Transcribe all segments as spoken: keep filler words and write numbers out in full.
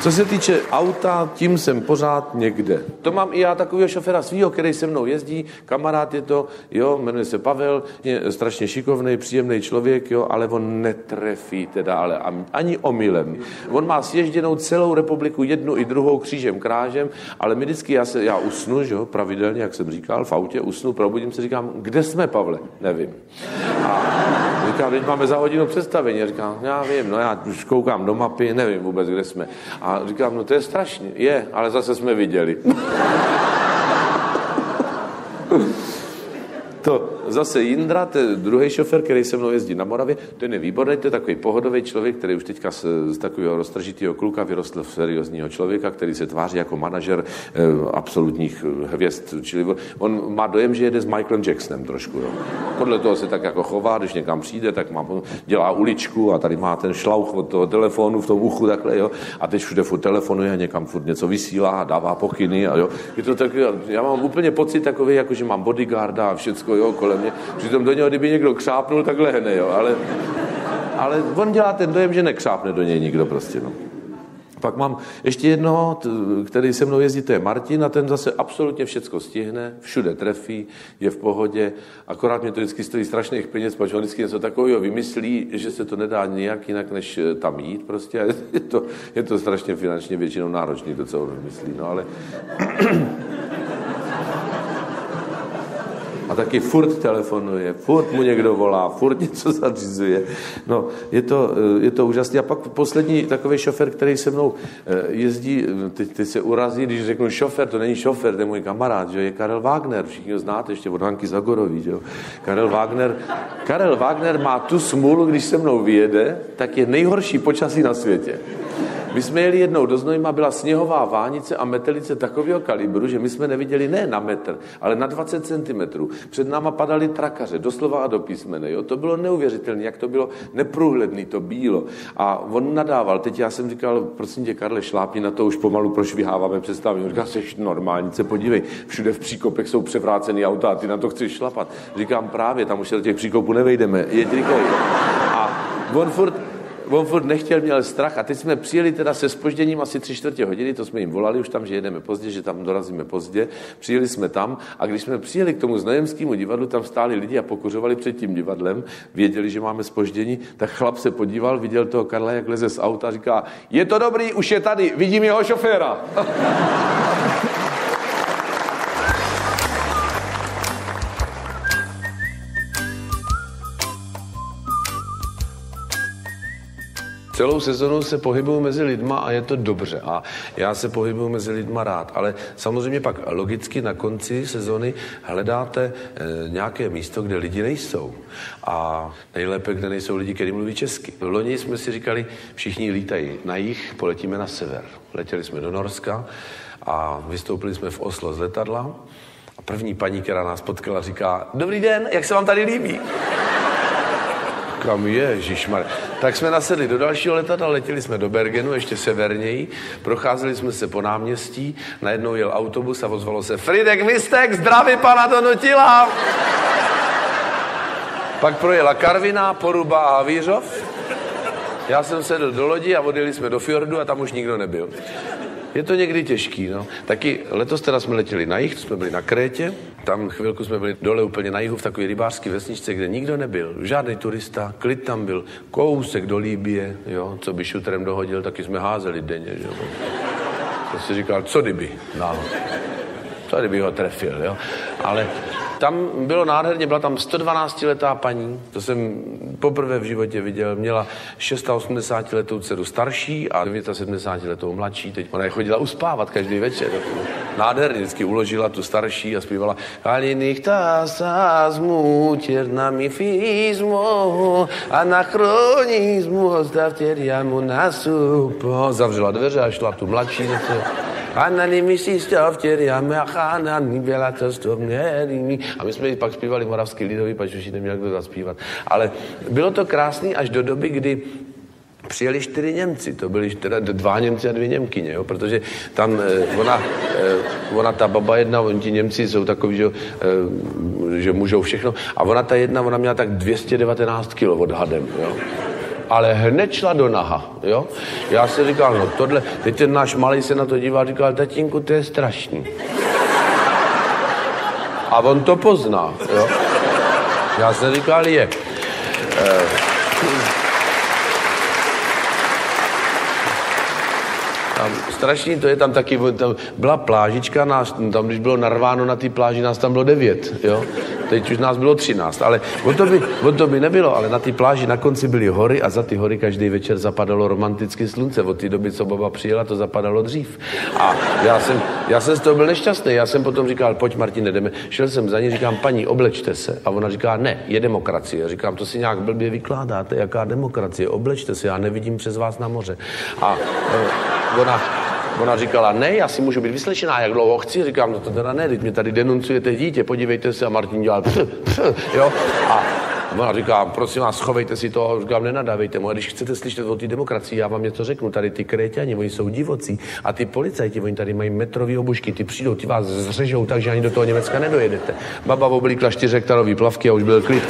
Co se týče auta, tím jsem pořád někde. To mám i já takového šoféra svýho, který se mnou jezdí, kamarád je to, jo, jmenuje se Pavel, je strašně šikovný, příjemný člověk, jo, ale on netrefí teda, ale ani omylem. On má sježděnou celou republiku, jednu i druhou křížem krážem, ale my vždycky, já, se, já usnu, že jo, pravidelně, jak jsem říkal, v autě usnu, probudím se, říkám, kde jsme, Pavle? Nevím. A říkám, teď máme za hodinu představení. Říkám, já vím, no já už koukám do mapy, nevím vůbec, kde jsme. A říkám, no to je strašně. Je, ale zase jsme viděli. To zase Jindra, to je druhý šofér, který se mnou jezdí na Moravě, ten je výborný, to je takový pohodový člověk, který už teďka z, z takového roztržitého kluka vyrostl v seriózního člověka, který se tváří jako manažer eh, absolutních hvězd. Čili on má dojem, že jede s Michaelem Jacksonem trošku. Jo. Podle toho se tak jako chová, když někam přijde, tak má, dělá uličku a tady má ten šlauch od toho telefonu v tom uchu takhle, jo. A teď všude furt telefonuje a někam furt něco vysílá a dává pokyny. A jo. Je to takový, já mám úplně pocit takový, jako že mám bodyguarda a všecko, jo, kolem mě. Přitom do něho, kdyby někdo křápnul, tak lehne, jo, ale, ale on dělá ten dojem, že nekřápne do něj nikdo prostě, no. Pak mám ještě jednoho, který se mnou jezdí, to je Martin a ten zase absolutně všecko stihne, všude trefí, je v pohodě, akorát mě to vždycky stojí strašných peněz, protože on vždycky něco takového vymyslí, že se to nedá nijak jinak, než tam jít prostě. Je to, je to strašně finančně většinou náročný, to, co on vymyslí, no ale... A taky furt telefonuje, furt mu někdo volá, furt něco zařizuje. No, je to, je to úžasné. A pak poslední takový šofér, který se mnou jezdí, teď, teď se urazí, když řeknu šofér, to není šofér, to je můj kamarád, že je Karel Wagner, všichni ho znáte, ještě od Hanky Zagorový, že jo. Karel Wagner, Karel Wagner má tu smůlu, když se mnou vyjede, tak je nejhorší počasí na světě. My jsme jeli jednou do Znojma, byla sněhová vánice a metelice takového kalibru, že my jsme neviděli ne na metr, ale na dvacet centimetrů. Před náma padaly trakaře, doslova a do písmene. Jo? To bylo neuvěřitelné, jak to bylo neprůhledný, to bílo. A on nadával. Teď já jsem říkal, prosím tě, Karle, šlápni na to, už pomalu prošviháváme představení. On říká, jsi normální, se podívej, všude v příkopech jsou převrácený auta a ty na to chceš šlapat. Říkám, právě, tam už do těch příkopů nevejdeme. Jeď rychlej. A on furt On furt nechtěl, měl strach a teď jsme přijeli teda se zpožděním asi tři čtvrtě hodiny, to jsme jim volali už tam, že jedeme pozdě, že tam dorazíme pozdě. Přijeli jsme tam a když jsme přijeli k tomu znojemskému divadlu, tam stáli lidi a pokuřovali před tím divadlem, věděli, že máme zpoždění, tak chlap se podíval, viděl toho Karla, jak leze z auta a říká, je to dobrý, už je tady, vidím jeho šoféra. Celou sezonu se pohybuju mezi lidma a je to dobře. A já se pohybuju mezi lidma rád. Ale samozřejmě pak logicky na konci sezony hledáte e, nějaké místo, kde lidi nejsou. A nejlépe, kde nejsou lidi, kteří mluví česky. V loni jsme si říkali, všichni lítají na jih, poletíme na sever. Letěli jsme do Norska a vystoupili jsme v Oslo z letadla. A první paní, která nás potkala, říká, dobrý den, jak se vám tady líbí? Kam ježišmar. Tak jsme nasedli do dalšího letadla, letěli jsme do Bergenu, ještě severněji, procházeli jsme se po náměstí, najednou jel autobus a ozvalo se Fridek Vistek, zdraví pana Donutila. Pak projela Karviná, Poruba a Havířov. Já jsem sedl do lodi a odjeli jsme do fjordu a tam už nikdo nebyl. Je to někdy těžký, no. Taky letos teda jsme letěli na jih, jsme byli na Krétě, tam chvilku jsme byli dole úplně na jihu v takové rybářské vesničce, kde nikdo nebyl, žádný turista, klid tam byl, kousek do Libye, jo, co by šutrem dohodil, taky jsme házeli denně, jo. To si říkal, co kdyby, no. Co kdyby ho trefil, jo. Ale tam bylo nádherně, byla tam sto dvanáctiletá paní, to jsem poprvé v životě viděl, měla osmdesátišestiletou dceru starší a sedmdesátidevítiletou mladší, teď ona je chodila uspávat každý večer. Nádherně vždycky uložila tu starší a zpívala Kalinich-tasazmu, ternamifizmu, anachronismu, stavteriamu nasupo. Zavřela dveře a šla tu mladší zase. A my jsme pak zpívali moravský lidový, pač už ji neměl kdo zaspívat. Ale bylo to krásný až do doby, kdy přijeli čtyři Němci, to byli teda dva Němci a dvě Němkyně, jo, protože tam eh, ona, eh, ona, ta baba jedna, oni ti Němci jsou takový, že, eh, že můžou všechno, a ona ta jedna, ona měla tak dvě stě devatenáct kilo odhadem, jo. ale hned šla do naha, jo. Já si říkal, no tohle, teď ten náš malý se na to díval a říkal, tatínku, to je strašný. A on to pozná, jo. Já jsem říkal, je. Eh, Tam, strašný to je, tam taky, tam byla plážička, nás, tam když bylo narváno na té pláži, nás tam bylo devět, jo. Teď už nás bylo třináct, ale o to, by, o to by nebylo, ale na té pláži na konci byly hory a za ty hory každý večer zapadalo romanticky slunce. Od té doby, co baba přijela, to zapadalo dřív. A já jsem, já jsem z toho byl nešťastný, já jsem potom říkal, pojď Martin, jdeme. Šel jsem za ní, říkám, paní, oblečte se. A ona říká, ne, je demokracie. Říkám, to si nějak blbě vykládáte, jaká demokracie, oblečte se, já nevidím přes vás na moře. A e, ona... Ona říkala, ne, já si můžu být vyslečená, jak dlouho chci. Říkám, no to teda ne, teď mě tady denuncujete dítě, podívejte se. A Martin dělal, pš, pš, jo. A ona říká, prosím vás, schovejte si to. Říkám, nenadávejte mu. A když chcete slyšet o té demokracii, já vám něco řeknu. Tady ty Kréťani, oni jsou divocí. A ty policajti, oni tady mají metrový obušky. Ty přijdou, ty vás zřežou, takže ani do toho Německa nedojedete. Baba oblíkla čtyřhektarový plavky a už byl klid.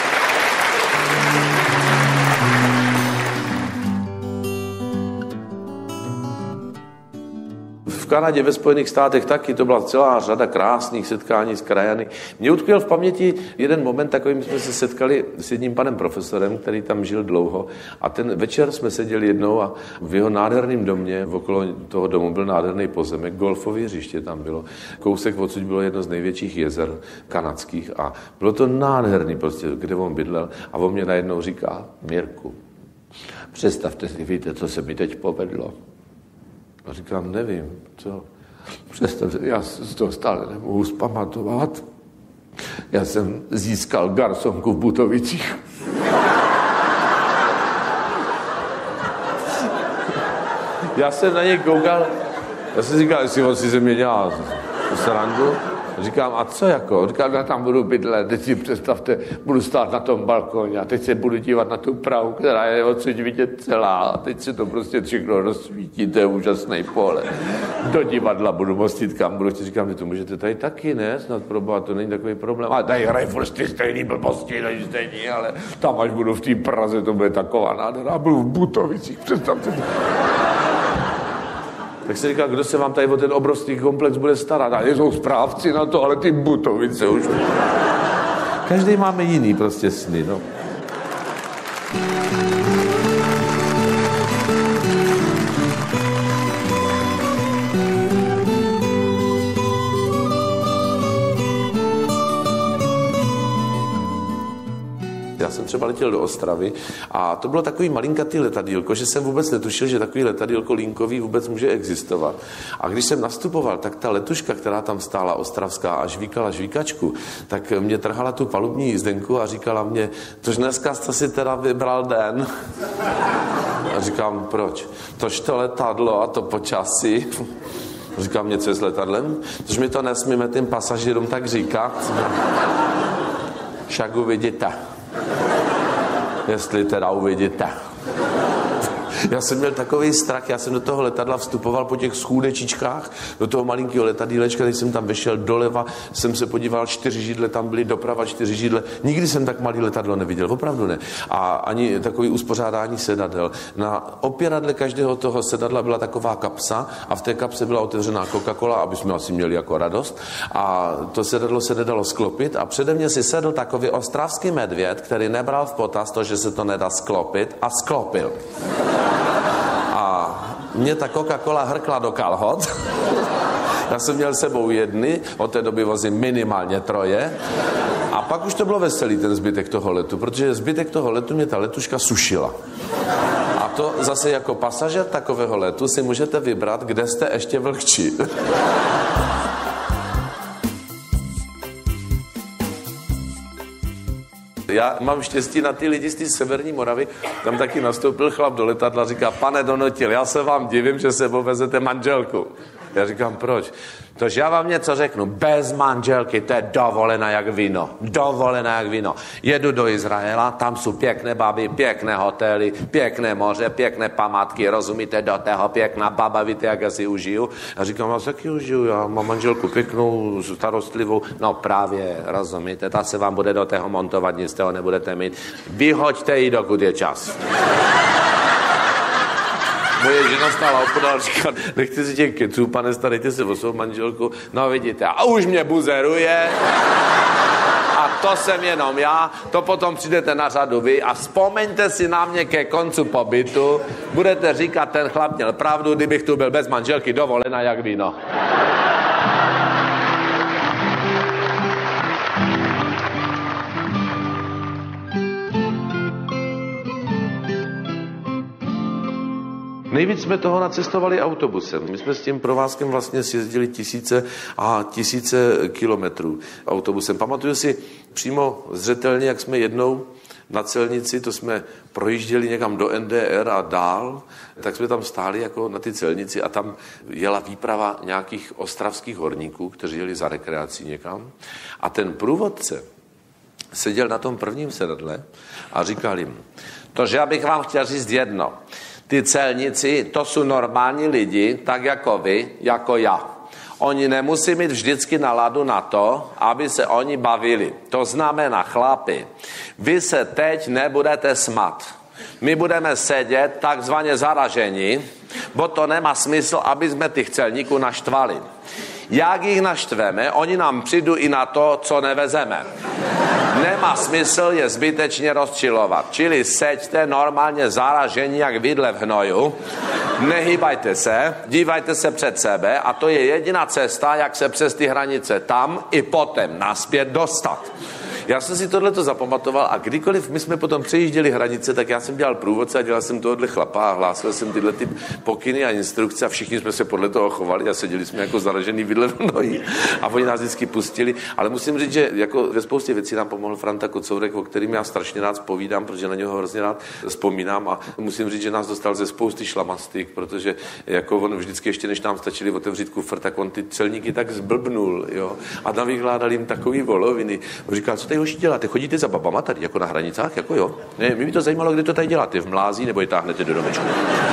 V Kanadě, ve Spojených státech taky, to byla celá řada krásných setkání s krajany. Mě utkvěl v paměti jeden moment, takovým jsme se setkali s jedním panem profesorem, který tam žil dlouho. A ten večer jsme seděli jednou a v jeho nádherném domě, okolo toho domu byl nádherný pozemek, golfové hřiště tam bylo. Kousek odsud bylo jedno z největších jezer kanadských a bylo to nádherný prostě, kde on bydlel. A on mě najednou říká, Mirku, představte si, víte, co se mi teď povedlo. A říkám, nevím, co. Představte, já z toho stále nemohu zpamatovat. Já jsem získal garsonku v Butovicích. Já jsem na něj koukal, já jsem říkal, jestli on si ze mě dělá srandu. Říkám, a co jako? Říkám, já tam budu bydlet, teď si představte, budu stát na tom balkóně a teď se budu dívat na tu Prahu, která je odsud vidět celá a teď se to prostě všechno rozsvítí, to je úžasný pohled. Do divadla budu mostit, kam budu chtět, říkám, že to můžete tady taky, ne? Snad proboha, to není takový problém. A tady hrají furt ty stejný blbosti, než stejný, ale tam, až budu v té Praze, to bude taková nádhera. Budu v Butovicích, představte to. Tak se říká, kdo se vám tady o ten obrovský komplex bude starat? A jsou správci na to, ale ty Butovice už... Každý máme jiný prostě sny, no. Já jsem třeba letěl do Ostravy a to bylo takový malinkatý letadýlko, že jsem vůbec netušil, že takový letadýlko linkový vůbec může existovat. A když jsem nastupoval, tak ta letuška, která tam stála ostravská a žvíkala žvíkačku, tak mě trhala tu palubní jízdenku a říkala mě, tož dneska jste si teda vybral den. A říkám, proč? Tož to letadlo a to počasí. Říkám, něco je s letadlem? Tož mi to nesmíme tím pasažírům tak říkat. Však uvidíte. Jestli teda uvidíte. Já jsem měl takový strach, já jsem do toho letadla vstupoval po těch schůdečičkách, do toho malinkého letadílečka, když jsem tam vešel doleva, jsem se podíval, čtyři židle tam byly, doprava čtyři židle. Nikdy jsem tak malý letadlo neviděl, opravdu ne. A ani takový uspořádání sedadel. Na opěradle každého toho sedadla byla taková kapsa a v té kapse byla otevřená Coca-Cola, aby jsme asi měli jako radost. A to sedadlo se nedalo sklopit a přede mě si sedl takový ostravský medvěd, který nebral v potaz to, že se to nedá sklopit a sklopil. A mě ta Coca-Cola hrkla do kalhot. Já jsem měl sebou jedny, od té doby vozím minimálně troje. A pak už to bylo veselý, ten zbytek toho letu, protože zbytek toho letu mě ta letuška sušila. A to zase jako pasažér takového letu si můžete vybrat, kde jste ještě vlhčí. Já mám štěstí na ty lidi z té severní Moravy, tam taky nastoupil chlap do letadla, říká, pane Donotil, já se vám divím, že sebou vezete manželku. Já říkám, proč? Tož já vám něco řeknu, bez manželky, to je dovolená jak víno, dovolená jak víno. Jedu do Izraela, tam jsou pěkné baby, pěkné hotely, pěkné moře, pěkné památky, rozumíte, do toho pěkná baba, víte, jak já si užiju. Já říkám, já taky užiju, já mám manželku pěknou, starostlivou, no právě, rozumíte, ta se vám bude do toho montovat, nic z toho nebudete mít. Vyhoďte ji, dokud je čas. Moje žena stála opodál, říkala, nechte si těch keců, pane, starejte se o svou manželku. No vidíte, a už mě buzeruje. A to jsem jenom já, to potom přijdete na řadu vy a vzpomeňte si na mě ke koncu pobytu. Budete říkat, ten chlap měl pravdu, kdybych tu byl bez manželky, dovolená jak víno. Nejvíc jsme toho nacestovali autobusem. My jsme s tím provázkem vlastně sjezdili tisíce a tisíce kilometrů autobusem. Pamatuju si přímo zřetelně, jak jsme jednou na celnici, to jsme projížděli někam do N D R a dál, tak jsme tam stáli jako na ty celnici a tam jela výprava nějakých ostravských horníků, kteří jeli za rekreací někam. A ten průvodce seděl na tom prvním sedadle a říkal jim, tože já bych vám chtěl říct jedno. Ty celníci, to jsou normální lidi, tak jako vy, jako já. Oni nemusí mít vždycky náladu na to, aby se oni bavili. To znamená, chlapi, vy se teď nebudete smat. My budeme sedět takzvaně zaražení, bo to nemá smysl, aby jsme těch celníků naštvali. Jak jich naštveme, oni nám přijdou i na to, co nevezeme. Nemá smysl je zbytečně rozčilovat. Čili seďte normálně zaražení jak vidle v hnoju, nehýbajte se, dívajte se před sebe a to je jediná cesta, jak se přes ty hranice tam i potom naspět dostat. Já jsem si tohleto zapamatoval a kdykoliv my jsme potom přejížděli hranice, tak já jsem dělal průvodce a dělal jsem tohohle chlapa a hlásil jsem tyhle ty pokyny a instrukce a všichni jsme se podle toho chovali a seděli jsme jako zaražený vidle v nohy a oni nás vždycky pustili. Ale musím říct, že jako ve spoustě věcí nám pomohl Franta Kocourek, o kterým já strašně rád povídám, protože na něho hrozně rád vzpomínám a musím říct, že nás dostal ze spousty šlamastik, protože jako on vždycky ještě než nám stačili otevřít kufr, tak on ty celníky tak zblbnul, jo. A navykládal jim takový voloviny. On říkal, co tady hoši děláte? Chodíte za babama tady, jako na hranicách, jako jo? Ne, mě by to zajímalo, kde to tady děláte, v Mlází, nebo je táhnete do domečku.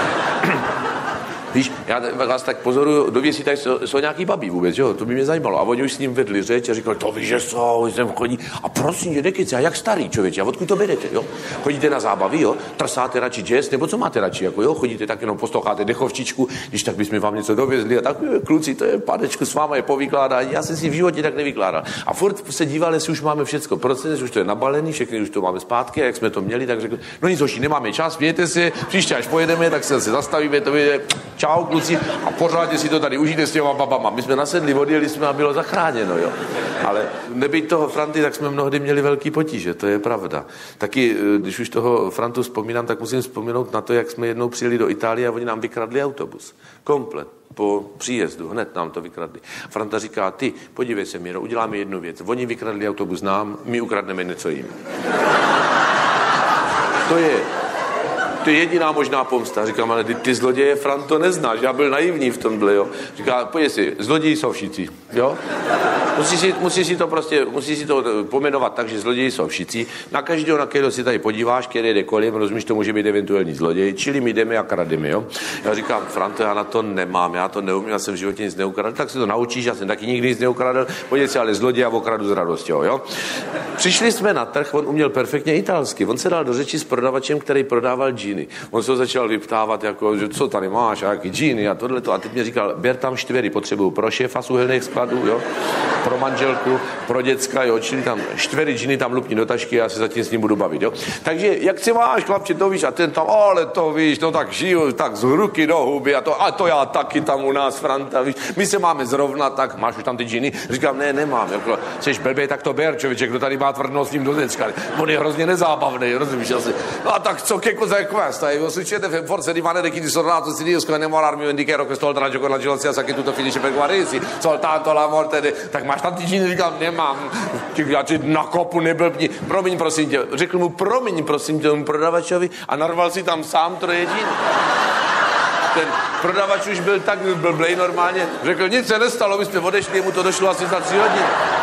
Víš, já vás tak pozoruju, do věcí tady jsou, jsou nějaký babí vůbec, jo, to by mě zajímalo. A oni už s ním vedli řeč a říkali, to víš, že jsou, sem chodí. A prosím, že nekyce, a jak starý člověče, a odkud to berete, jo? Chodíte na zábavy, jo? Trsáte radši jazz, nebo co máte radši, jako jo? Chodíte tak jenom posloucháte dechovčičku, když tak bychom vám něco dovezli a tak, kluci, to je pánečku s váma je povykládá, já jsem si v životě tak nevykládal. A furt se dívali, jestli už máme všecko, proces, už to je nabalený, všechny už to máme zpátky, a jak jsme to měli, tak řekli, no nic hoši, nemáme čas, mějte si, příště až pojedeme, tak se zase zastavíme, to vyjde, čau kluci, a pořádně si to tady užijte s těma babama. My jsme nasedli, odjeli jsme a bylo zachráněno, jo. Ale nebýt toho Franty, tak jsme mnohdy měli velký potíže, to je pravda. Taky, když už toho Frantu vzpomínám, tak musím vzpomenout na to, jak jsme jednou přijeli do Itálie a oni nám vykradli autobus. Komplet. Po příjezdu, hned nám to vykradli. Franta říká, ty, podívej se, Míro, uděláme jednu věc. Oni vykradli autobus nám, my ukradneme něco jim. To je... To je jediná možná pomsta. Říkám, ale ty, ty zloděje, Franto, neznáš. Já byl naivní v tomhle, jo. Říká, pojď si, zloději jsou všichni, jo. Musíš si, musíš si to prostě, musíš si to pomenovat tak, že zloději jsou všichni. Na každého, na kterého si tady podíváš, který jde kolem, rozumíš, to může být eventuální zloděj, čili my jdeme a krademe, jo. Já říkám, Franto, já na to nemám, já to neumím, já jsem v životě nic neukradl, tak se to naučíš, já jsem taky nikdy nic neukradl, pojď si, ale zloděj a okradu s radostí, jo. Přišli jsme na trh, on uměl perfektně italsky, on se dal do řeči s prodavačem, který prodával džíny. On se ho začal vyptávat, jako, že co tady máš, a jaký džíny a tohleto. A teď mě říkal, ber tam čtyři, potřebuju pro šéfa z uhelných skladů, jo, pro manželku, pro děcka, jo, čili tam čtyři džíny tam lupni do tašky a já se zatím s ním budu bavit, jo. Takže, jak si máš, chlapče, to víš, a ten tam, ale to víš, no tak žiju, tak z ruky do huby a to, a to já taky tam u nás, Franta, víš, my se máme zrovna, tak máš už tam ty džíny? Říkám, ne, nemám, jako, seš blbej, tak to ber, člověče, kdo tady má tvrdnost s ním do děcka, on je hrozně nezábavný, rozumíš, asi. No a tak co, che cosa è questa? Succede forse rimanere chi di sornato si riesco a innamorarmi un indichero questo oltre raggio con la gelozia sa che tutto finisce per guarirsi soltanto la morte de... tak máš tam ty džíny, říkám, nemám. Já ti na kopu neblbni. Promiň, prosím tě. Řekl mu, promiň, prosím tě, tomu prodavačovi a narval si tam sám troje džíny. ten prodavač už byl tak blblej normálně, řekl, nic se nestalo, my jsme odešli, mu to došlo asi za tři hodiny.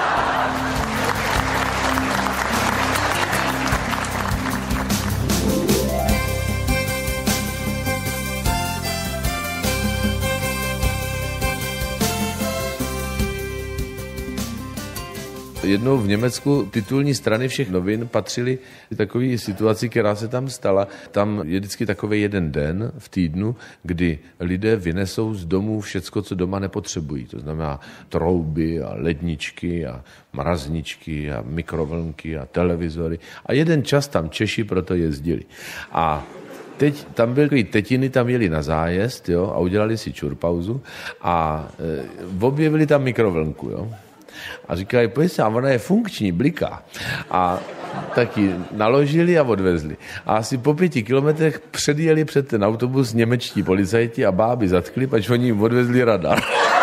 Jednou v Německu titulní strany všech novin patřily takové situaci, která se tam stala. Tam je vždycky takový jeden den v týdnu, kdy lidé vynesou z domů všecko, co doma nepotřebují. To znamená trouby a ledničky a mrazničky a mikrovlnky a televizory. A jeden čas tam Češi proto jezdili. A teď tam byly tetiny, tam jeli na zájezd, jo, a udělali si čurpauzu a e, objevili tam mikrovlnku, jo. A říkali, pojď se, a ona je funkční, bliká. A taky naložili a odvezli. A asi po pěti kilometrech předjeli před ten autobus němečtí policajti a báby zatkli, pač oni jim odvezli radar.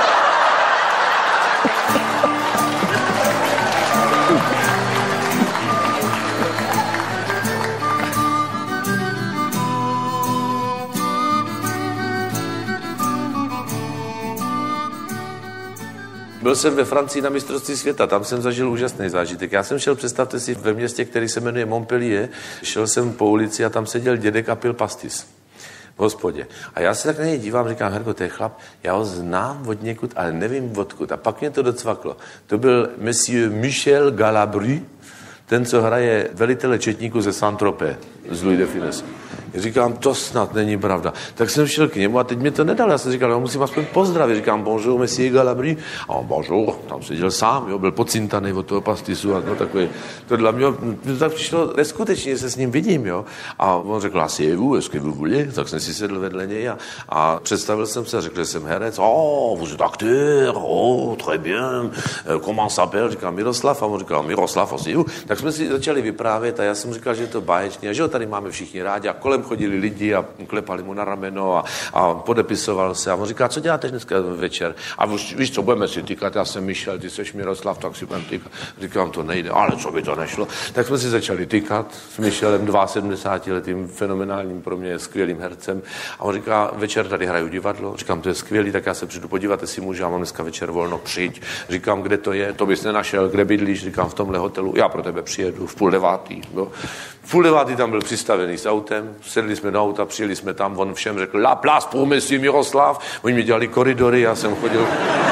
Byl jsem ve Francii na mistrovství světa, tam jsem zažil úžasný zážitek. Já jsem šel, představte si, ve městě, který se jmenuje Montpellier, šel jsem po ulici a tam seděl dědek a pil pastis v hospodě. A já se tak na něj dívám, říkám, Herko, to je chlap, já ho znám od někud, ale nevím odkud. A pak mě to docvaklo. To byl monsieur Michel Galabru, ten, co hraje velitele četníku ze Saint-Tropez, z Louis de Funès. Říkám, to snad není pravda. Tak jsem šel k němu a teď mě to nedal. Já jsem říkal, já musím aspoň pozdravit. Říkám, bonjour, monsieur Galabru. A on, bonjour, tam seděl sám, jo, byl pocintaný od toho pastisu a no takový. To dla mě, mě tak přišlo neskutečně, že se s ním vidím, jo. A on řekl, asseyez-vous, est-ce que vous voulez? Tak jsem si sedl vedle něj a, a představil jsem se, řekl, že jsem herec. Oh, vous êtes acteur, oh, très bien. Comment s'appelle? Říkám, Miroslav. A on říkal, Miroslav, asseyez-vous. Tak jsme si začali vyprávět a já jsem říkal, že je to báječný a že ho tady máme všichni rádi a kolem chodili lidi a klepali mu na rameno a, a podepisoval se. A on říká, co děláte dneska večer? A víš, víš co, budeme si týkat, já jsem Michel, ty seš Miroslav, tak si budeme týkat. Říkám, to nejde, ale co by to nešlo? Tak jsme si začali týkat s Michelem, sedmdesátidvouletým fenomenálním pro mě skvělým hercem. A on říká, večer tady hraju divadlo. Říkám, to je skvělý, tak já se přijdu podívat, jestli můžu, já mám dneska večer volno, přijď. Říkám, kde to je, to bys nenašel, kde bydlíš, říkám, v tomhle hotelu, já pro tebe přijedu v půl devátý. No. V půl devátý tam byl přistavený s autem, sedli jsme do auta, přijeli jsme tam, on všem řekl, la place pour monsieur Miroslav, oni mi dělali koridory, já jsem chodil,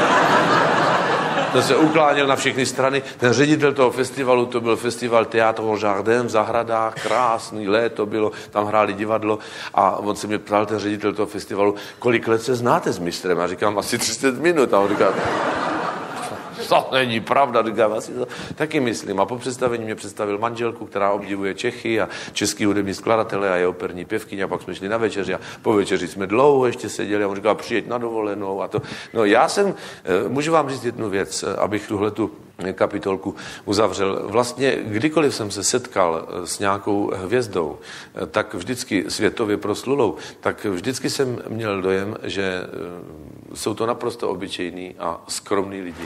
to se ukláněl na všechny strany. Ten ředitel toho festivalu, to byl festival Théâtre au Jardin v zahradách, krásný léto bylo, tam hráli divadlo a on se mě ptal, ten ředitel toho festivalu, kolik let se znáte s mistrem? A říkám, asi třicet minut. A on říká, to není pravda, říkám, asi to taky myslím. A po představení mě představil manželku, která obdivuje Čechy a český hudební skladatele a je operní pěvkyně. A pak jsme šli na večeři a po večeři jsme dlouho ještě seděli a on říkal, přijeď na dovolenou a to. No já jsem, můžu vám říct jednu věc, abych tuhletu kapitolku uzavřel. Vlastně kdykoliv jsem se setkal s nějakou hvězdou, tak vždycky světově proslulou, tak vždycky jsem měl dojem, že jsou to naprosto obyčejní a skromní lidi.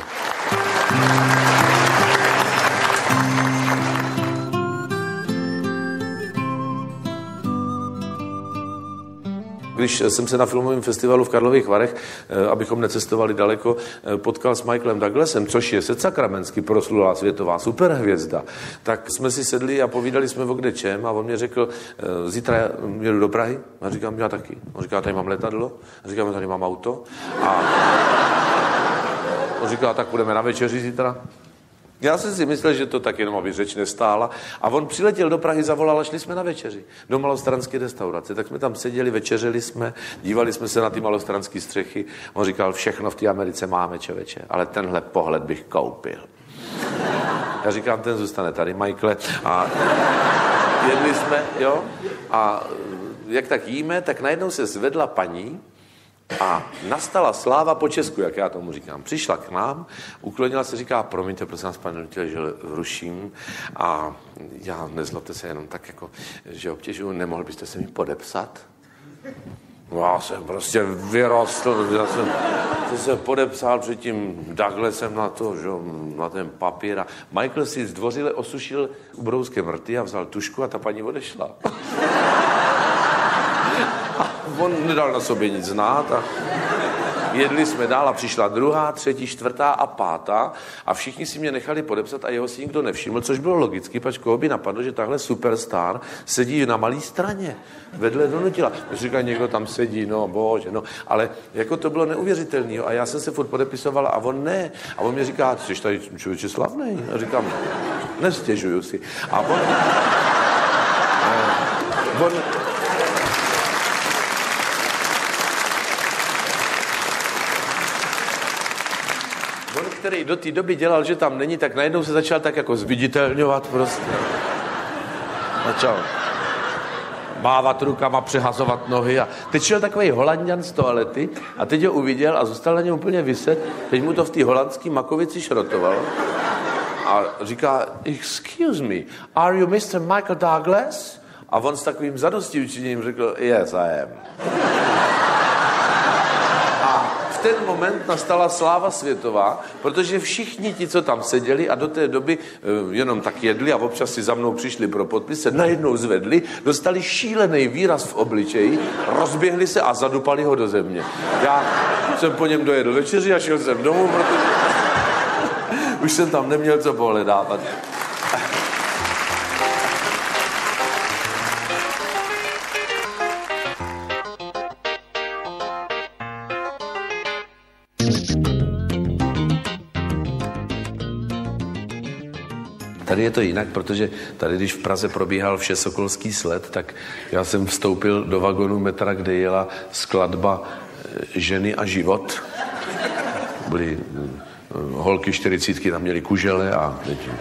Když jsem se na filmovém festivalu v Karlových Varech, abychom necestovali daleko, potkal s Michaelem Douglasem, což je sedsakramensky proslulá světová superhvězda, tak jsme si sedli a povídali jsme o kde čem a on mě řekl, zítra jedu do Prahy. A říkám, já taky. On říká, tady mám letadlo. A říkám, tady mám auto. A on říká, tak půjdeme na večeři zítra. Já jsem si myslel, že to tak jenom, aby řeč nestála. A on přiletěl do Prahy, zavolal a šli jsme na večeři. Do malostranské restaurace. Tak jsme tam seděli, večeřili jsme, dívali jsme se na ty malostranské střechy. On říkal, všechno v té Americe máme, čověče, ale tenhle pohled bych koupil. Já říkám, ten zůstane tady, Michaele. A jedli jsme, jo. A jak tak jíme, tak najednou se zvedla paní, a nastala sláva po Česku, jak já tomu říkám. Přišla k nám, uklonila se, říká, promiňte, prosím vás, pane Nutil, že ruším a já, nezlobte se, jenom tak jako, že obtěžuju, nemohl byste se mi podepsat? Já jsem prostě vyrostl, já jsem, jsem se podepsal před tím Douglasem na to, že, na ten papír a Michael si zdvořile osušil ubrouské mrty a vzal tušku a ta paní odešla. on nedal na sobě nic znát a jedli jsme dál a přišla druhá, třetí, čtvrtá a pátá a všichni si mě nechali podepsat a jeho si nikdo nevšiml, což bylo logicky, pač koho by napadlo, že tahle superstar sedí na malé straně, vedle Donutila. Říkají, někdo tam sedí, no bože, no, ale jako to bylo neuvěřitelné a já jsem se furt podepisoval a on ne. A on mě říká, jsi tady člověče slavnej? A říkám, nestěžuju si. A on... on On, který do té doby dělal, že tam není, tak najednou se začal tak jako zviditelňovat prostě. Začal mávat rukama, přehazovat nohy a teď šel takovej Holanďan z toalety a teď ho uviděl a zůstal na něm úplně viset. Teď mu to v té holandské makovici šrotovalo a říká, excuse me, are you mister Michael Douglas? A on s takovým zadostiučiněním řekl, yes, I am. V ten moment nastala sláva světová, protože všichni ti, co tam seděli a do té doby jenom tak jedli a občas si za mnou přišli pro podpis, se najednou zvedli, dostali šílený výraz v obličeji, rozběhli se a zadupali ho do země. Já jsem po něm dojedl večeři a šel jsem domů, protože už jsem tam neměl co pohledávat. Tady je to jinak, protože tady, když v Praze probíhal Všesokolský sled, tak já jsem vstoupil do vagonu metra, kde jela skladba Ženy a život. Byly holky čtyřicítky, tam měly kužele a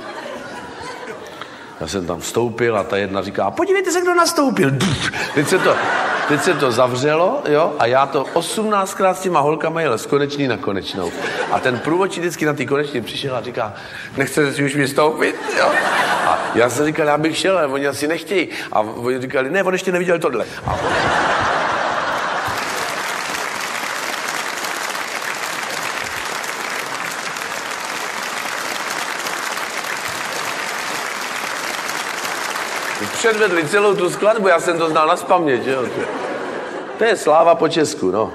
já jsem tam vstoupil a ta jedna říká, podívejte se, kdo nastoupil. Teď se to, teď se to zavřelo, jo, a já to osmnáctkrát s těma holkama jel z konečný na konečnou. A ten průvodčí vždycky na té konečný přišel a říká, nechcete si už vystoupit, jo? A já jsem říkal, já bych šel, ale oni asi nechtějí. A oni říkali, ne, on ještě neviděl tohle. A předvedli celou tu skladbu, já jsem to znal nazpaměť, jo. To je sláva po Česku, no.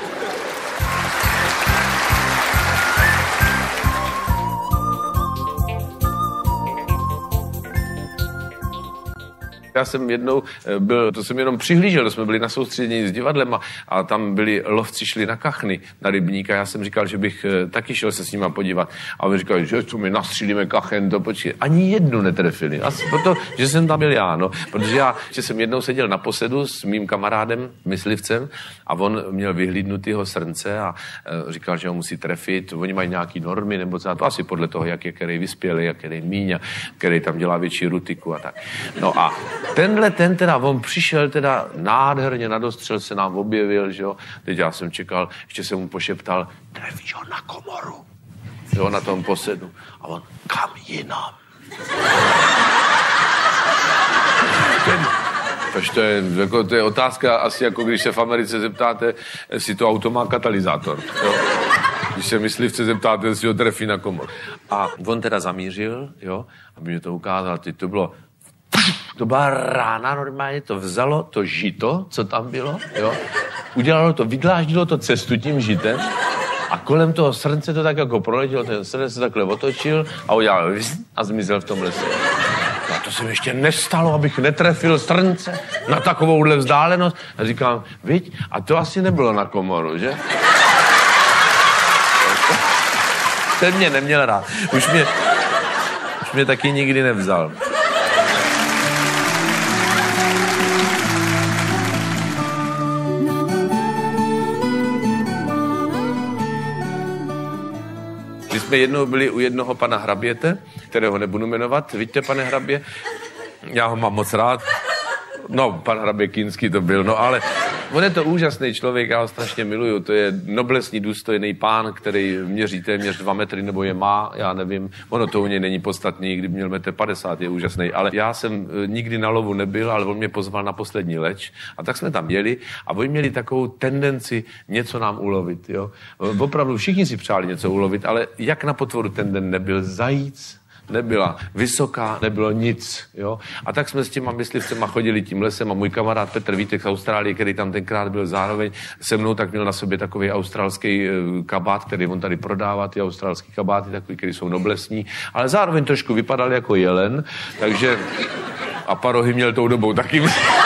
Já jsem jednou byl, to jsem jenom přihlížel, jsme byli na soustředění s divadlem a, a tam byli lovci, šli na kachny, na rybník a já jsem říkal, že bych taky šel se s nima podívat. A oni říkali, že co my nastřílíme kachen, to počkej. Ani jednu netrefili. Asi proto, že jsem tam byl já, no. Protože já, že jsem jednou seděl na posedu s mým kamarádem, myslivcem, a on měl vyhlídnutýho srnce a e, říkal, že ho musí trefit. Oni mají nějaký normy, nebo co, to asi podle toho, jak je který vyspělý, jak který míň, a který tam dělá větší rutiku a tak. No a tenhle ten teda, on přišel teda nádherně na dostřel, se nám objevil, že jo. Teď já jsem čekal, ještě jsem mu pošeptal, trefíš ho na komoru. Jo, na tom posedu. A on, kam jinam? Ten, to je, jako, to je otázka asi jako když se v Americe zeptáte, jestli to auto má katalyzátor. Jo. Když se myslivce zeptáte, jestli ho trefí na komoru. A on teda zamířil, jo, aby mě to ukázal, teď to bylo To byla rána, normálně to vzalo, to žito, co tam bylo, jo, udělalo to, vydláždilo to cestu tím žitem a kolem toho srnce to tak jako proletělo, ten srnce se takhle otočil a udělal a zmizel v tom lese. A to se mi ještě nestalo, abych netrefil srnce na takovouhle vzdálenost. A říkám, viď, a to asi nebylo na komoru, že? Ten mě neměl rád. Už mě, už mě taky nikdy nevzal. My jsme jednou byli u jednoho pana Hraběte, kterého nebudu jmenovat. Víte, pane Hrabě, já ho mám moc rád. No, pan Hrabě Kinský to byl, no ale on je to úžasný člověk, já ho strašně miluju. To je noblesní, důstojný pán, který měří téměř dva metry, nebo je má, já nevím. Ono to u něj není podstatný, kdyby měl metr padesát, je úžasný. Ale já jsem nikdy na lovu nebyl, ale on mě pozval na poslední leč. A tak jsme tam jeli a oni měli takovou tendenci něco nám ulovit, jo. Opravdu všichni si přáli něco ulovit, ale jak na potvoru ten den nebyl zajíc, nebyla vysoká, nebylo nic, jo. A tak jsme s těma myslivcema chodili tím lesem a můj kamarád Petr Vítek z Austrálie, který tam tenkrát byl zároveň se mnou, tak měl na sobě takový australský kabát, který on tady prodává, ty australský kabáty, takový, který jsou noblesní, ale zároveň trošku vypadal jako jelen, takže a parohy měl tou dobou taky.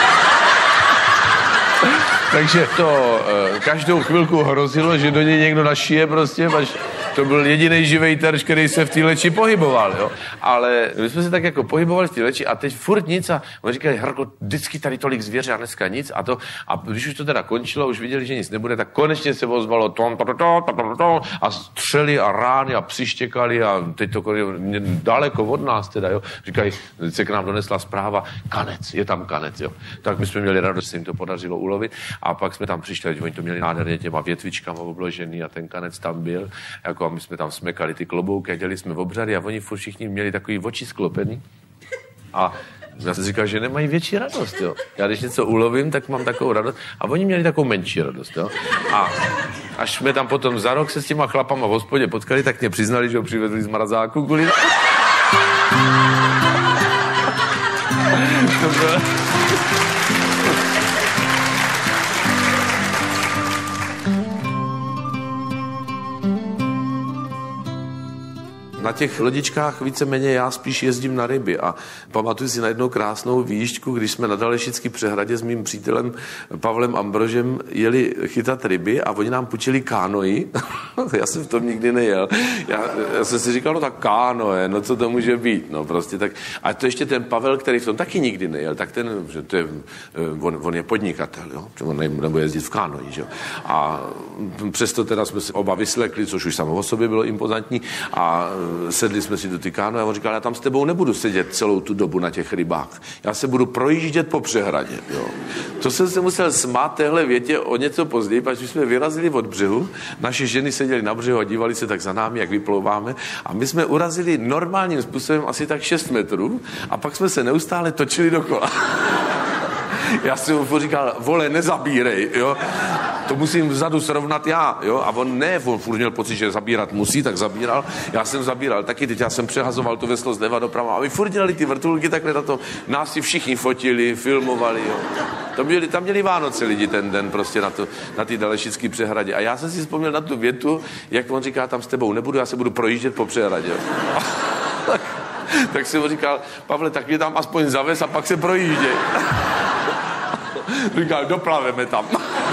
Takže to e, každou chvilku hrozilo, že do něj někdo našije prostě, až to byl jediný živej terč, který se v té leči pohyboval, jo. Ale my jsme se tak jako pohybovali v té leči a teď furt nic a on říkali, Harko, vždycky tady tolik zvěře a dneska nic a to, a když už to teda končilo, už viděli, že nic nebude, tak konečně se ozvalo tom, to, to, to, to, to, a střely a rány a přištěkali a teď to daleko od nás teda, jo. Říkají, se k nám donesla zpráva, kanec, je tam kanec, jo. Tak my jsme měli radost, že se jim to podařilo ulovit a pak jsme tam přišli, oni to měli nádherně těma větvičkama obložený a ten kanec tam byl, jako a my jsme tam smekali ty klobouky a dělali jsme obřady a oni furt všichni měli takový oči sklopený. A já jsem říkal, že nemají větší radost, jo. Já když něco ulovím, tak mám takovou radost. A oni měli takovou menší radost, jo. A až jsme tam potom za rok se s těma chlapama v hospodě potkali, tak mě přiznali, že ho přivezli z mrazáku kvůli... To bylo... Na těch lodičkách víceméně já spíš jezdím na ryby a pamatuju si na jednou krásnou výjížďku, když jsme na Dalešický přehradě s mým přítelem Pavlem Ambrožem jeli chytat ryby a oni nám půjčili kánoji. Já jsem v tom nikdy nejel. Já, já jsem si říkal, no tak kánoje, no co to může být, no prostě tak. A to ještě ten Pavel, který v tom taky nikdy nejel, tak ten, že to je, on, on je podnikatel, jo, on nebude jezdit v kánoji, že jo. A přesto teda jsme se oba vyslekli, což už samo o sobě bylo impozantní a sedli jsme si do ty káno a on říkal, já tam s tebou nebudu sedět celou tu dobu na těch rybách. Já se budu projíždět po přehradě. Jo. To jsem se musel smát téhle větě o něco později, protože jsme vyrazili od břehu, naše ženy seděly na břehu a dívali se tak za námi, jak vyplouváme a my jsme urazili normálním způsobem asi tak šest metrů a pak jsme se neustále točili dokola. Já jsem mu říkal, vole, nezabírej, jo. To musím vzadu srovnat já, jo. A on ne, on furt měl pocit, že zabírat musí, tak zabíral. Já jsem zabíral taky, teď já jsem přehazoval to veslo zleva doprava. A my furt dělali ty vrtulky takhle na to. Nás si všichni fotili, filmovali, jo. To měli, tam měli Vánoce lidi ten den prostě na, to, na ty Dalešický přehradě. A já jsem si vzpomněl na tu větu, jak on říká, tam s tebou nebudu, já se budu projíždět po přehradě. Tak jsem mu říkal, Pavle, tak mě tam aspoň zavez a pak se projížděj. Říkal, doplaveme tam.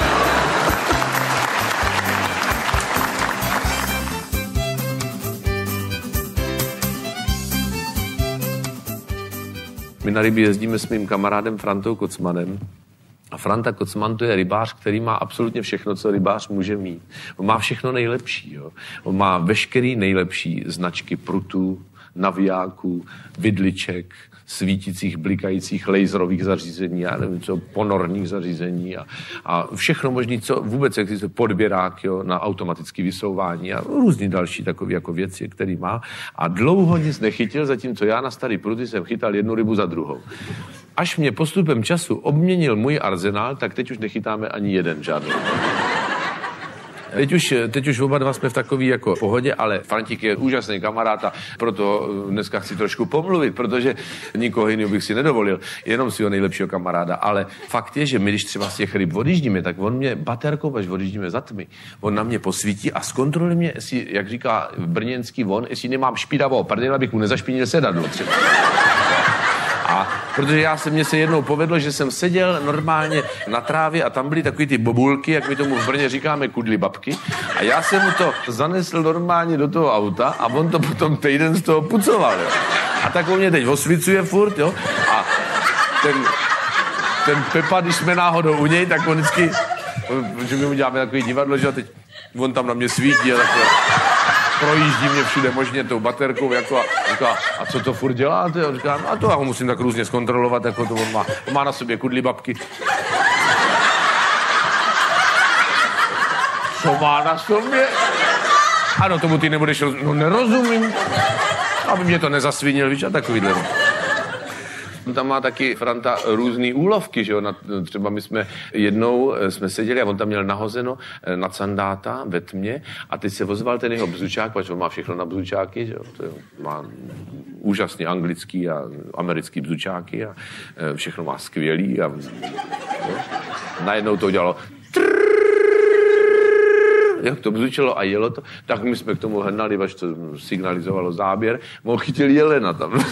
My na ryby jezdíme s mým kamarádem Frantou Kocmanem. A Franta Kocman to je rybář, který má absolutně všechno, co rybář může mít. On má všechno nejlepší. Jo. On má veškerý nejlepší značky prutů, navijáků, vidliček, svítících, blikajících laserových zařízení, já nevím co, ponorních zařízení a, a všechno možné, co vůbec existuje, podběrák, jo, na automatické vysouvání a různý další takové jako věci, který má. A dlouho nic nechytil, zatímco já na starý pruty jsem chytal jednu rybu za druhou. Až mě postupem času obměnil můj arzenál, tak teď už nechytáme ani jeden žádný. Teď už, teď už oba dva jsme v takový jako pohodě, ale Frantík je úžasný kamarád a proto dneska chci trošku pomluvit, protože nikoho jiného bych si nedovolil, jenom si ho nejlepšího kamaráda. Ale fakt je, že my, když třeba z těch ryb odjíždíme, tak on mě baterkou, až odjíždíme za tmy, on na mě posvítí a zkontroluje mě, jestli, jak říká brněnský von, jestli nemám špinavou prdel, abych mu nezašpinil sedadlo třeba. A protože já se, mně se jednou povedlo, že jsem seděl normálně na trávě a tam byly takový ty bobulky, jak my tomu v Brně říkáme kudly babky. A já jsem mu to zanesl normálně do toho auta a on to potom týden z toho pucoval, jo. A tak on mě teď osvicuje furt, jo. A ten, ten Pepa, když jsme náhodou u něj, tak on vždycky, že my mu děláme takový divadlo, že teď on tam na mě svítí a takhle projíždí mě všude možně tou baterkou, jako a říká, a co to furt děláte? A říká, a to já ho musím tak různě zkontrolovat, jako to on má, on má na sobě kudly babky. Co má na sobě? Ano, tomu ty nebudeš roz... No nerozumím. Aby mě to nezasvinil, víš, a takovýhle. Tam má taky Franta různý úlovky, že jo? Na, třeba my jsme jednou jsme seděli a on tam měl nahozeno nad sandáta ve tmě a teď se ozval ten jeho bzučák, protože on má všechno na bzučáky, že jo? To je, má úžasně anglický a americký bzučáky a všechno má skvělý a jo? Najednou to udělalo jak to bzučilo a jelo to, tak my jsme k tomu hrnali, až to signalizovalo záběr, on chytil jelena tam.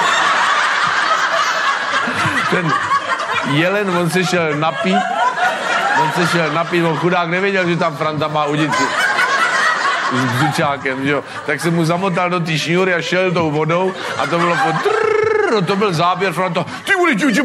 Ten jelen, on se šel napít, on se šel napít, on chudák nevěděl, že tam Franta má udici s bzučákem, že jo. Tak se mu zamotal do té šňůry a šel tou vodou a to bylo po trrrr, to byl záběr Franta, ty bude čuči,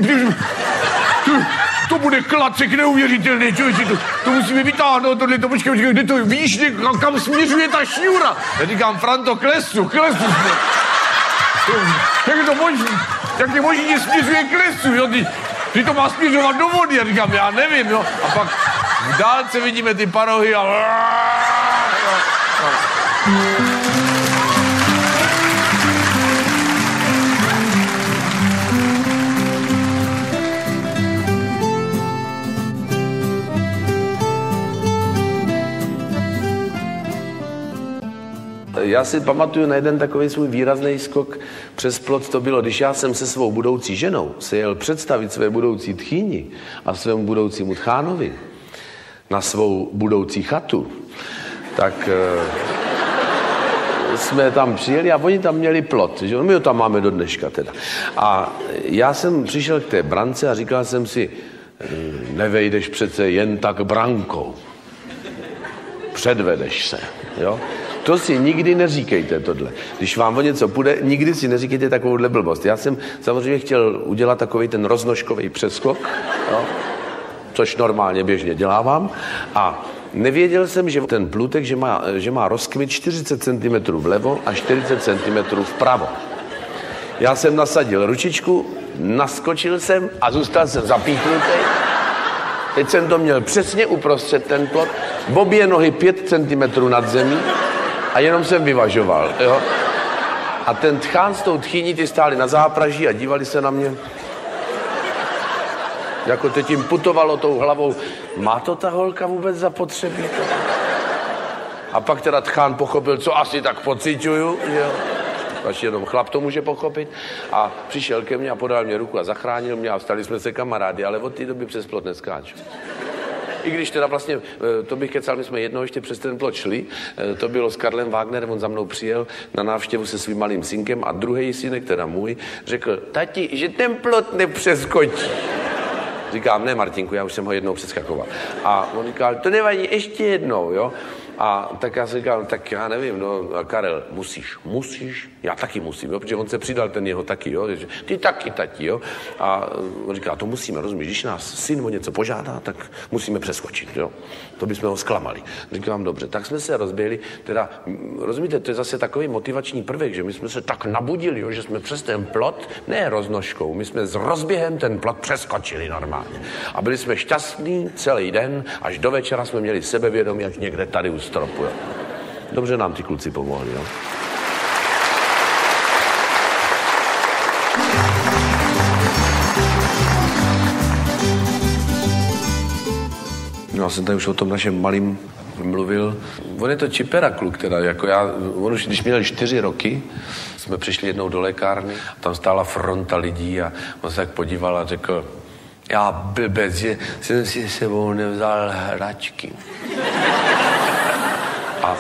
to bude klacek neuvěřitelný, člověči, to, to musíme vytáhnout, tohle, to počkej, počkej, kde to víš, ne, kam směřuje ta šňůra? Já říkám, Franto, klesu, klesu jsme. Jak je to možný? Jak je možný, že směřuje k lesu, jo? Ty, ty to má směřovat do vody, já říkám, já nevím, jo? A pak v dálce vidíme ty parohy a... Já si pamatuju na jeden takový svůj výrazný skok přes plot. To bylo, když já jsem se svou budoucí ženou se jel představit své budoucí tchýni a svému budoucímu tchánovi na svou budoucí chatu, tak e, jsme tam přijeli a oni tam měli plot, že my ho tam máme do dneška teda. A já jsem přišel k té brance a říkal jsem si, nevejdeš přece jen tak brankou. Předvedeš se, jo? To si nikdy neříkejte tohle. Když vám o něco půjde, nikdy si neříkejte takovouhle blbost. Já jsem samozřejmě chtěl udělat takový ten roznožkový přeskok, jo? Což normálně běžně dělávám. A nevěděl jsem, že ten plutek, že má, že má rozkmit čtyřicet centimetrů vlevo a čtyřicet centimetrů vpravo. Já jsem nasadil ručičku, naskočil jsem a zůstal jsem zapíchnutý. Teď jsem to měl přesně uprostřed ten plot, obě nohy pět centimetrů nad zemí a jenom jsem vyvažoval, jo. A ten tchán s tou tchýní, ty stáli na zápraží a dívali se na mě. Jako teď jim putovalo tou hlavou, má to ta holka vůbec zapotřebí? A pak teda tchán pochopil, co asi tak pociťuju, jo. Až jenom chlap to může pochopit. A přišel ke mně a podal mě ruku a zachránil mě a stali jsme se kamarády, ale od té doby přes plot neskáču. I když teda vlastně, to bych kecal, my jsme jednou ještě přes ten plot šli, to bylo s Karlem Wagnerem, on za mnou přijel na návštěvu se svým malým synkem a druhý synek, teda můj, řekl, tati, že ten plot nepřeskočí. Říkám, ne Martinku, já už jsem ho jednou přeskakoval. A on říkal, to nevadí, ještě jednou, jo. A tak já jsem říkal, tak já nevím, no Karel, musíš, musíš, já taky musím, jo, protože on se přidal ten jeho taky, jo, ty taky, tati, jo. A on říká, to musíme, rozumíš, když nás syn o něco požádá, tak musíme přeskočit, jo. To bychom ho zklamali. Říkám, dobře, tak jsme se rozběhli, teda, rozumíte, to je zase takový motivační prvek, že my jsme se tak nabudili, jo, že jsme přes ten plot, ne roznožkou, my jsme s rozběhem ten plot přeskočili normálně. A byli jsme šťastní celý den, až do večera jsme měli sebevědomí, až někde tady u stropu, jo. Dobře nám ty kluci pomohli, jo. No, já jsem tady už o tom našem malým mluvil. On je to čipera kluk, teda, jako já, on už, když měl čtyři roky, jsme přišli jednou do lékárny, tam stála fronta lidí a on se tak podíval a řekl, já blbec, že jsem si sebou nevzal hračky. A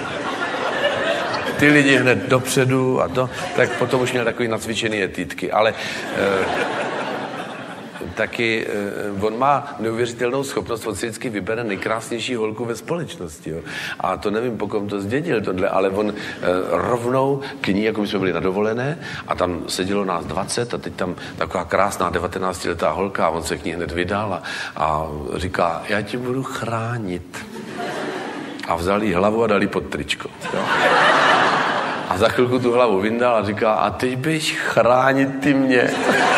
ty lidi hned dopředu a to, tak potom už měl takový nacvičený etítky, ale e, taky e, on má neuvěřitelnou schopnost, on si vždycky vybere nejkrásnější holku ve společnosti, jo. A to nevím, po kom to zdědil tohle, ale on e, rovnou k ní, jako my jsme byli na dovolené a tam sedělo nás dvacet a teď tam taková krásná devatenáctiletá holka a on se k ní hned vydal a, a říká, já tě budu chránit. A vzal jí hlavu a dal jí pod tričko. Jo. A za chvilku tu hlavu vyndal a říká, a teď běž chránit ty mě.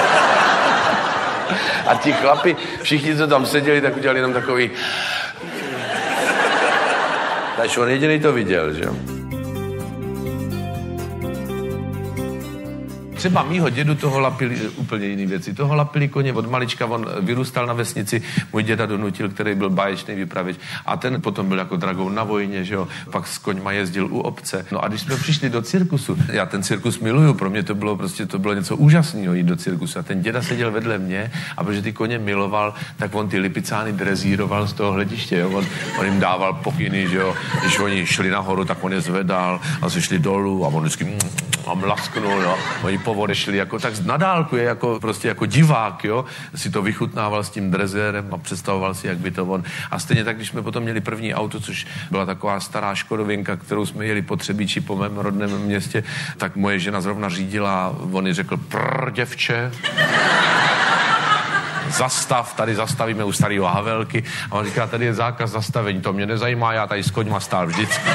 A ti chlapi, všichni, co tam seděli, tak udělali jenom takový... Takže on jediný to viděl, že jo. Třeba mýho dědu toho lapili úplně jiný věci. Toho lapili koně od malička, on vyrůstal na vesnici, můj děda donutil, který byl báječný vypravěč. A ten potom byl jako dragoun na vojně, že jo, pak s koňma jezdil u obce. No a když jsme přišli do cirkusu, já ten cirkus miluju, pro mě to bylo prostě to bylo něco úžasného jít do cirkusu. A ten děda seděl vedle mě a protože ty koně miloval, tak on ty lipicány drezíroval z toho hlediště, jo. On, on jim dával pokyny, že jo. Když oni šli nahoru, tak on je zvedal a se šli dolů a on vždycky a mlasknul, jo. Oni povodešli jako tak na dálku, je jako prostě jako divák, jo. Si to vychutnával s tím drezérem a představoval si, jak by to on. A stejně tak, když jsme potom měli první auto, což byla taková stará škodovinka, kterou jsme jeli po Třebíči, po mém rodném městě, tak moje žena zrovna řídila, on jí řekl, prr, děvče, zastav, tady zastavíme u starého Havelky. A on říká, tady je zákaz zastavení, to mě nezajímá, já tady s koňma stál vždycky.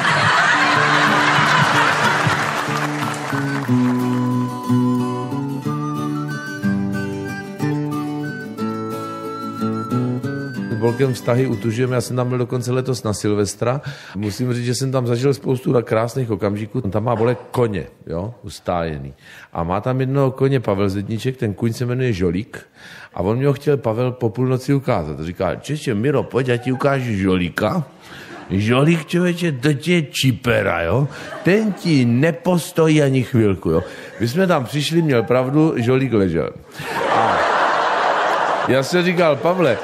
Bolkem vztahy utužujeme, já jsem tam byl dokonce letos na Silvestra. Musím říct, že jsem tam zažil spoustu krásných okamžiků. On tam má Bolek koně, jo, ustájený. A má tam jednoho koně Pavel Zedníček, ten kuň se jmenuje Žolík. A on mě ho chtěl Pavel po půlnoci ukázat. Říká, čeče, Miro, pojď, já ti ukážu Žolíka. Žolík, člověče, to je čipera, jo. Ten ti nepostojí ani chvilku, jo. My jsme tam přišli, měl pravdu, Žolík ležel. A já jsem říkal, Pavle,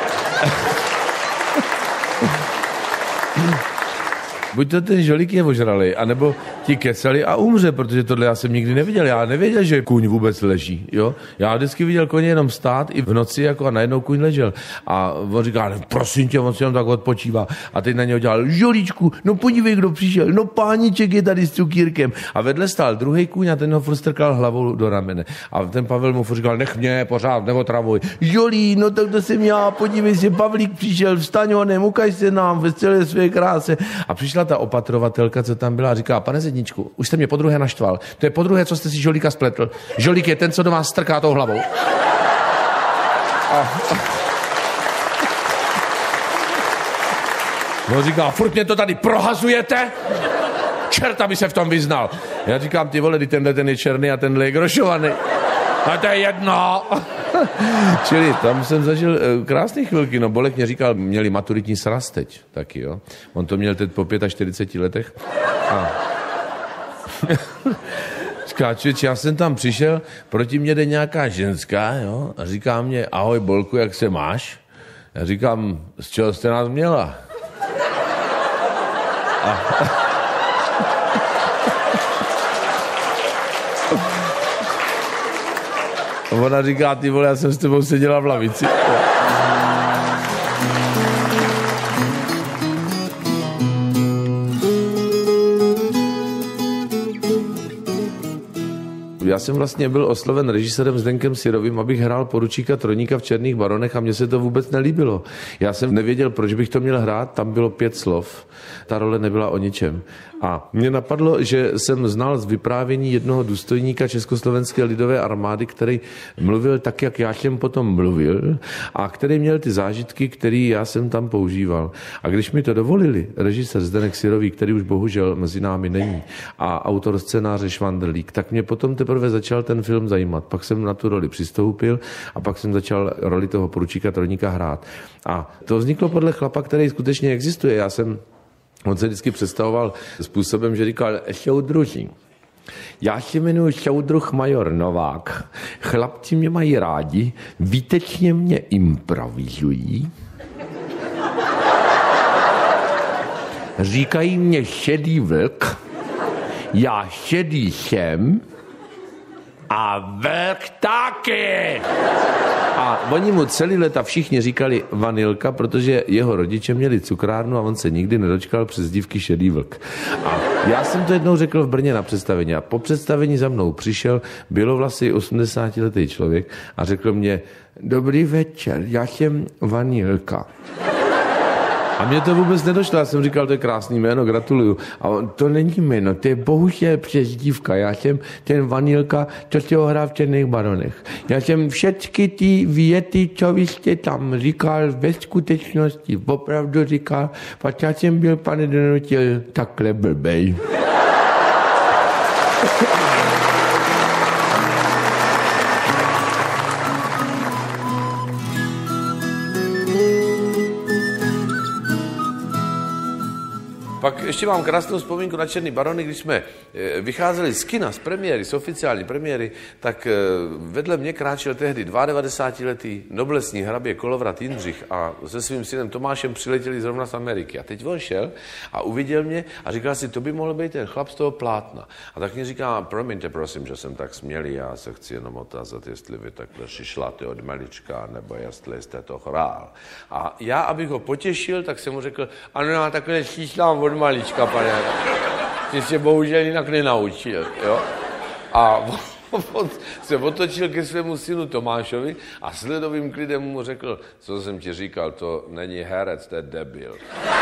buď to ten Žolík je ožralej, anebo ti kecali a umře, protože tohle já jsem nikdy neviděl. Já nevěděl, že kůň vůbec leží, jo. Já vždycky viděl koně jenom stát i v noci, jako a najednou kůň ležel. A on říká, prosím tě, on si jenom tak odpočívá. A teď na něho dělal, Žolíčku, no podívej, kdo přišel, no páníček je tady s cukírkem. A vedle stál druhý kůň a ten ho furt strkal hlavou do ramene. A ten Pavel mu furt říkal, nech mě, pořád, neotravuj. Žolí, no tak to jsem já, podívej se, Pavlík přišel, vstaň honem, ukaž se nám ve celé své kráse. A přišla ta opatrovatelka, co tam byla, a říká, pane Zedníčku, už jste mě podruhé naštval. To je podruhé, co jste si Žolíka spletl. Žolík je ten, co do vás strká tou hlavou. A... No říká, furt mě to tady prohazujete? Čert, aby se v tom vyznal. Já říkám, ty vole, tenhle ten je černý a tenhle je grošovaný. A to je jedno. Čili tam jsem zažil krásné chvilky. No Bolek mě říkal, měli maturitní sraz teď taky, jo. On to měl teď po čtyřiceti pěti letech. A... Říká, čič, já jsem tam přišel, proti mě jde nějaká ženská, jo, a říká mě, ahoj Bolku, jak se máš? Já říkám, z čeho jste nás měla? A... Ona říká, ty vole, já jsem s tebou seděla v lavici. Já jsem vlastně byl osloven režisérem Zdenkem Syrovým, abych hrál poručíka Troníka v Černých baronech a mně se to vůbec nelíbilo. Já jsem nevěděl, proč bych to měl hrát, tam bylo pět slov, ta role nebyla o ničem. A mě napadlo, že jsem znal z vyprávění jednoho důstojníka Československé lidové armády, který mluvil tak, jak já jsem potom mluvil a který měl ty zážitky, které já jsem tam používal. A když mi to dovolili, režisér Zdeněk Syrový, který už bohužel mezi námi není, a autor scénáře Švandrlík, tak mě potom teprve začal ten film zajímat. Pak jsem na tu roli přistoupil a pak jsem začal roli toho poručíka Troníka hrát. A to vzniklo podle chlapa, který skutečně existuje. Já jsem On se vždycky představoval způsobem, že říkal, soudruží, já se jmenuji soudruh major Novák, chlapci mě mají rádi, výtečně mě improvizují, říkají mě šedý vlk, já šedý jsem a vlk taky. A oni mu celý leta všichni říkali Vanilka, protože jeho rodiče měli cukrárnu a on se nikdy nedočkal přezdívky Šedý vlk. A já jsem to jednou řekl v Brně na představení a po představení za mnou přišel bělovlasý osmdesátiletý člověk a řekl mě, dobrý večer, já jsem Vanilka. A mně to vůbec nedošlo, já jsem říkal, to je krásný jméno, gratuluju. A on, to není jméno, to je bohužel přezdívka. Já jsem ten Vanilka, co se ho hrál v Černých baronech. Já jsem všechny ty věty, co vy jste tam říkal, ve skutečnosti opravdu říkal, pak já jsem byl, pane donutil, takhle blbej. Pak ještě mám krásnou vzpomínku na Černý barony, když jsme vycházeli z kina, z premiéry, z oficiální premiéry, tak vedle mě kráčel tehdy devadesátidvouletý noblesní hrabě Kolovrat Jindřich a se svým synem Tomášem přiletěli zrovna z Ameriky. A teď on šel a uviděl mě a říkal si, to by mohl být ten chlap z toho plátna. A tak mě říká, promiňte prosím, že jsem tak smělý, já se chci jenom otázat, jestli vy takhle šišláte od malička, nebo jestli jste to hrál. A já, abych ho potěšil, tak jsem mu řekl, ano, já takhle šišlám od malička, pane. Ty se bohužel jinak nenaučil, jo. A on se otočil ke svému synu Tomášovi a s ledovým klidem mu řekl, co jsem ti říkal, to není herec, to je debil.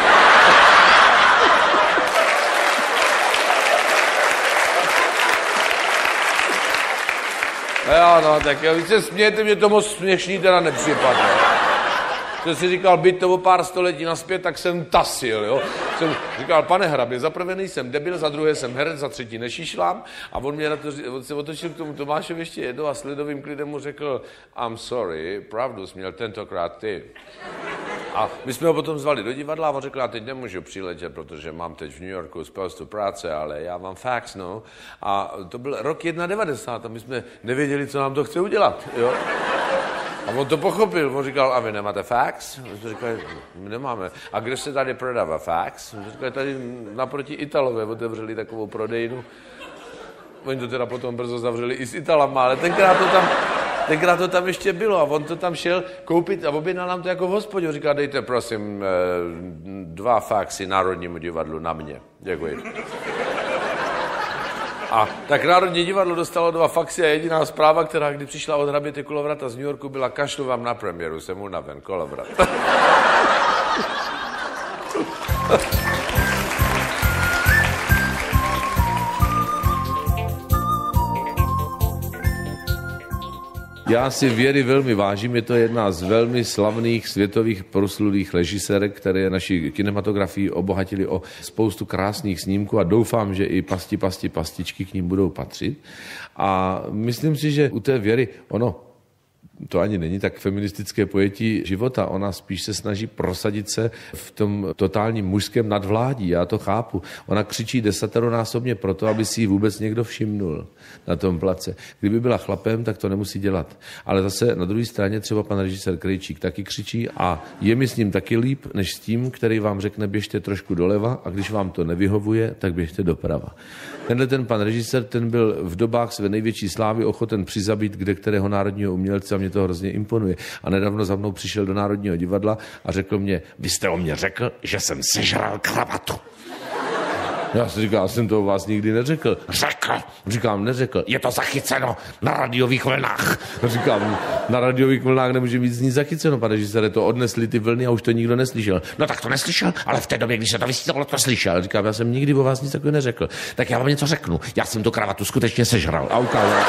Jo, no, tak jo, vy se smějete, mě to moc směšný teda nepřipadne. To si říkal, byť to o pár století naspět, tak jsem tasil, jo. Jsem říkal, pane hrabě, za prvé nejsem debil, za druhé jsem herec, za třetí nešišlám. A on mě na to, on se otočil k tomu Tomášovi ještě jednou a s lidovým klidem mu řekl, I'm sorry, pravdu jsi měl tentokrát ty. A my jsme ho potom zvali do divadla a on řekl, já teď nemůžu přiletět, protože mám teď v New Yorku spoustu práce, ale já mám fax, no. A to byl rok devadesát jedna a my jsme nevěděli, co nám to chce udělat, jo. A on to pochopil, on říkal, a vy nemáte fax? My jsme říkali, my nemáme. A kde se tady prodává fax? My jsme říkali, tady naproti Italové otevřeli takovou prodejnu. Oni to teda potom brzo zavřeli i s Italama, ale tenkrát to tam, tenkrát to tam ještě bylo a on to tam šel koupit a objednal nám to jako v hospodě. Říká, dejte prosím dva faxy Národnímu divadlu na mě. Děkuji. A tak Národní divadlo dostalo dva faxy a jediná zpráva, která kdy přišla od hraběte Kolovrata z New Yorku, byla kašlu vám na premiéru, jsem unaven, Kolovrat. Já si Věry velmi vážím, je to jedna z velmi slavných světových proslulých režisérek, které naši kinematografii obohatili o spoustu krásných snímků a doufám, že i Pasti, pasti, pastičky k ním budou patřit. A myslím si, že u té Věry, ono, to ani není tak feministické pojetí života. Ona spíš se snaží prosadit se v tom totálním mužském nadvládí. Já to chápu. Ona křičí desateronásobně proto, aby si ji vůbec někdo všimnul na tom place. Kdyby byla chlapem, tak to nemusí dělat. Ale zase na druhé straně třeba pan režisér Krejčík taky křičí a je mi s ním taky líp, než s tím, který vám řekne běžte trošku doleva a když vám to nevyhovuje, tak běžte doprava. Tenhle ten pan režisér, ten byl v dobách své největší slávy ochoten přizabít kde kterého národního umělce a mě to hrozně imponuje. A nedávno za mnou přišel do Národního divadla a řekl mě, vy jste o mě řekl, že jsem sežral kravatu. Já si říkal, já jsem to o vás nikdy neřekl. Řekl. Říkám, neřekl. Je to zachyceno na radiových vlnách. Říkám, na radiových vlnách nemůže být nic zachyceno, pane režisére, to odnesli ty vlny a už to nikdo neslyšel. No tak to neslyšel, ale v té době, když se to vysílalo, to slyšel. Říkám, já jsem nikdy o vás nic takového neřekl. Tak já vám něco řeknu. Já jsem tu kravatu skutečně sežral. A ukázal.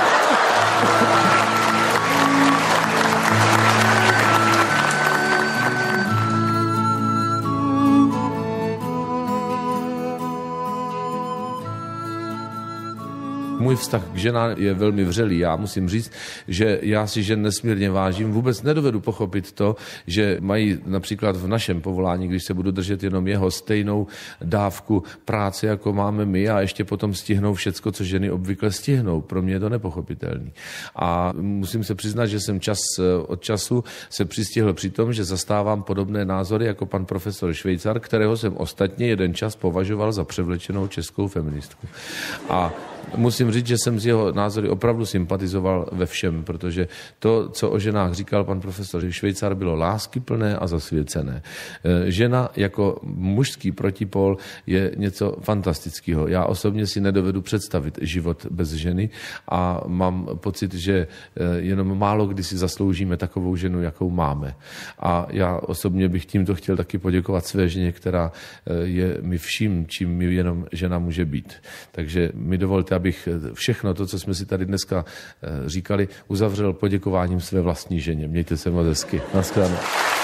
Můj vztah k ženám je velmi vřelý. Já musím říct, že já si žen nesmírně vážím. Vůbec nedovedu pochopit to, že mají například v našem povolání, když se budu držet jenom jeho, stejnou dávku práce, jako máme my a ještě potom stihnou všecko, co ženy obvykle stihnou. Pro mě je to nepochopitelný. A musím se přiznat, že jsem čas od času se přistihl při tom, že zastávám podobné názory jako pan profesor Švejcar, kterého jsem ostatně jeden čas považoval za převlečenou českou feministku. A musím říct, že jsem z jeho názory opravdu sympatizoval ve všem, protože to, co o ženách říkal pan profesor Švejcar, bylo láskyplné a zasvěcené. Žena jako mužský protipol je něco fantastického. Já osobně si nedovedu představit život bez ženy a mám pocit, že jenom málo kdy si zasloužíme takovou ženu, jakou máme. A já osobně bych tímto chtěl taky poděkovat své ženě, která je mi vším, čím mi jenom žena může být. Takže mi dovolte, abych všechno to, co jsme si tady dneska říkali, uzavřel poděkováním své vlastní ženě. Mějte se moc hezky. Naschledanou.